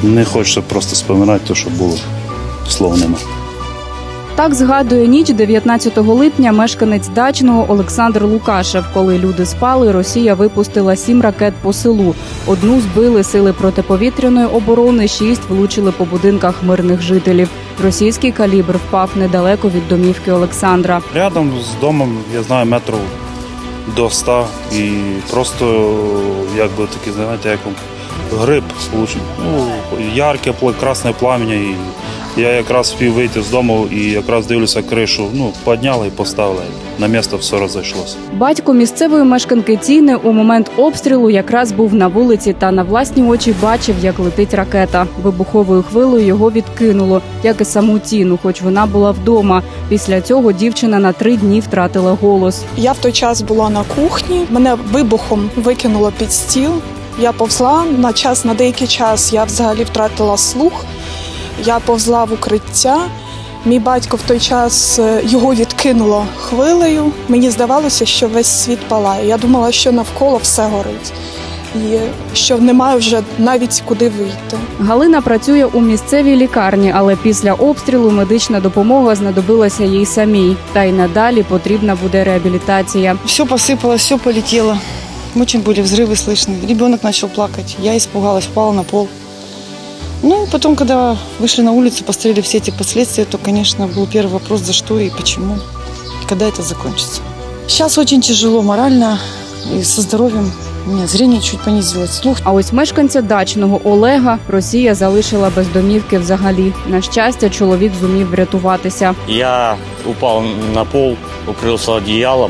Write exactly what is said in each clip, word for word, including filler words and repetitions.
Не хочеться просто споминати те, що було, слов нема. Так згадує ніч дев'ятнадцятого липня мешканець Дачного Олександр Лукашев. Коли люди спали, Росія випустила сім ракет по селу. Одну збили сили протиповітряної оборони, шість влучили по будинках мирних жителів. Російський калібр впав недалеко від домівки Олександра. Рядом з домом, я знаю, метрів до ста. І просто, як би такі, знаєте, як гриб влучив. Ну, ярке, красне плам'я. І я якраз спів вийти з дому і якраз дивлюся кришу, ну, підняли і поставили. На місце все розійшлося. Батько місцевої мешканки Тіни у момент обстрілу якраз був на вулиці та на власні очі бачив, як летить ракета. Вибуховою хвилею його відкинуло, як і саму Тіну, хоч вона була вдома. Після цього дівчина на три дні втратила голос. Я в той час була на кухні, мене вибухом викинуло під стіл. Я повзла на час, на деякий час я взагалі втратила слух. Я повзла в укриття, мій батько в той час, його відкинуло хвилею. Мені здавалося, що весь світ палає. Я думала, що навколо все горить і що немає вже навіть куди вийти. Галина працює у місцевій лікарні, але після обстрілу медична допомога знадобилася їй самій. Та й надалі потрібна буде реабілітація. Все посипалось, все полетіло. Очень були взриви слышны. Ребенок почав плакати. Я испугалась, впала на пол. Ну, потом, когда вышли на улицу, посмотрели все эти последствия, то, конечно, был первый вопрос, за что и почему, и когда это закончится. Сейчас очень тяжело морально и со здоровьем. У меня зрение чуть понизилось, слух. А ось мешканця Дачного Олега Росія залишила без домівки взагалі. На щастя, чоловік зумів врятуватися. Я упав на пол, укрився одіялом,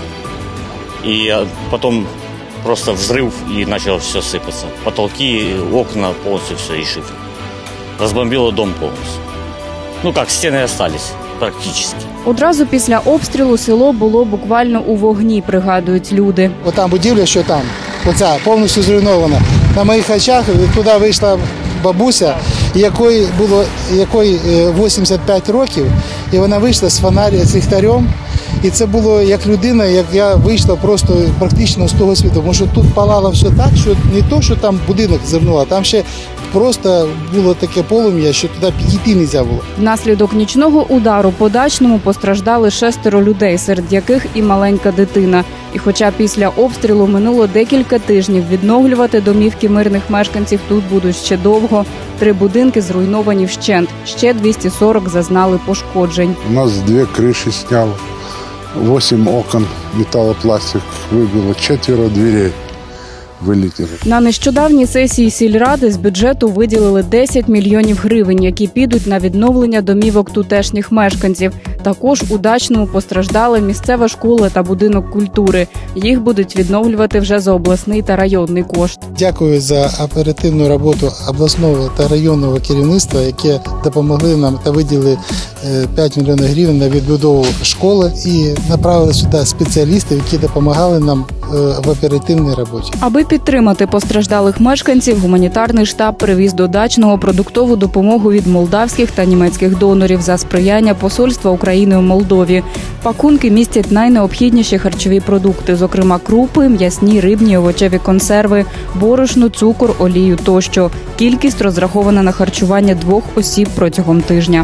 і потім просто взрыв, и начало все сыпаться. Потолки, окна, полностью все, и шифер. Разбомбило дом полностью. Ну как, стены остались практически. Одразу після обстрілу село було буквально у вогні, пригадують люди. Отам будівля, що там, оця повністю зруйнована. На моїх очах туди вийшла бабуся, якої було якої вісімдесят п'ять років, і вона вийшла з фонаря, з ліхтарем. І це було як людина, як я вийшла просто практично з того світу. Тому що тут палало все так, що не то, що там будинок звернуло, там ще просто було таке полум'я, що туди підійти не можна було. Внаслідок нічного удару по Дачному постраждали шестеро людей, серед яких і маленька дитина. І хоча після обстрілу минуло декілька тижнів, відновлювати домівки мирних мешканців тут будуть ще довго. Три будинки зруйновані вщент, ще двісті сорок зазнали пошкоджень. У нас дві криші зняло. Восемь окон, металопластик выбило, четверо дверей вилетіли. На нещодавній сесії сільради з бюджету виділили десять мільйонів гривень, які підуть на відновлення домівок тутешніх мешканців. Також у Дачному постраждали місцева школа та будинок культури. Їх будуть відновлювати вже за обласний та районний кошт. Дякую за оперативну роботу обласного та районного керівництва, які допомогли нам та виділили п'ять мільйонів гривень на відбудову школи і направили сюди спеціалістів, які допомагали нам в оперативній роботі. Аби підтримати постраждалих мешканців, гуманітарний штаб привіз до Дачного продуктову допомогу від молдавських та німецьких донорів за сприяння посольства України у Молдові. Пакунки містять найнеобхідніші харчові продукти, зокрема крупи, м'ясні, рибні, овочеві консерви, борошно, цукор, олію тощо. Кількість розрахована на харчування двох осіб протягом тижня.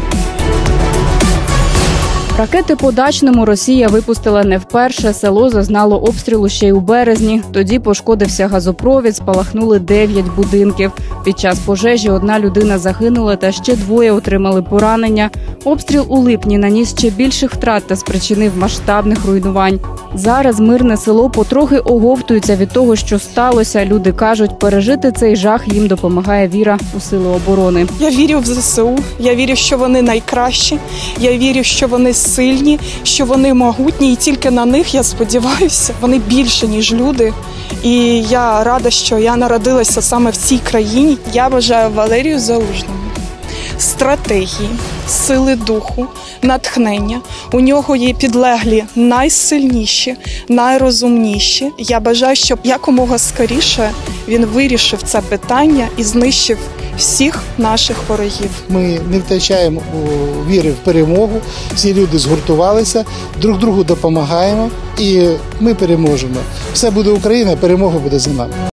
Ракети по Дачному Росія випустила не вперше. Село зазнало обстрілу ще й у березні. Тоді пошкодився газопровід, спалахнули дев'ять будинків. Під час пожежі одна людина загинула та ще двоє отримали поранення. Обстріл у липні наніс ще більших втрат та спричинив масштабних руйнувань. Зараз мирне село потрохи оговтується від того, що сталося. Люди кажуть, пережити цей жах їм допомагає віра у сили оборони. Я вірю в ЗСУ, я вірю, що вони найкращі, я вірю, що вони сильні, що вони могутні, і тільки на них, я сподіваюся, вони більше, ніж люди. І я рада, що я народилася саме в цій країні. Я бажаю Валерію Залужному стратегії, сили духу, натхнення. У нього є підлеглі найсильніші, найрозумніші. Я бажаю, щоб якомога скоріше він вирішив це питання і знищив всіх наших ворогів. Ми не втрачаємо віри в перемогу, всі люди згуртувалися, друг другу допомагаємо і ми переможемо. Все буде Україна, перемога буде за нами.